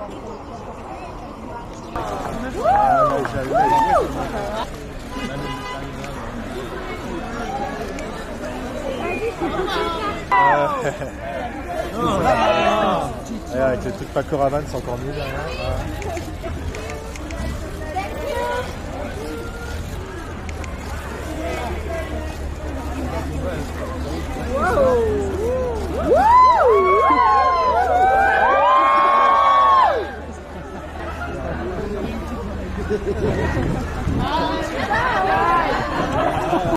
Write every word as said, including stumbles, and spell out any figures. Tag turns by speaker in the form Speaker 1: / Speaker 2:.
Speaker 1: Ah, ouais, j'avais avec le truc Paco Rabanne, c'est encore mieux derrière.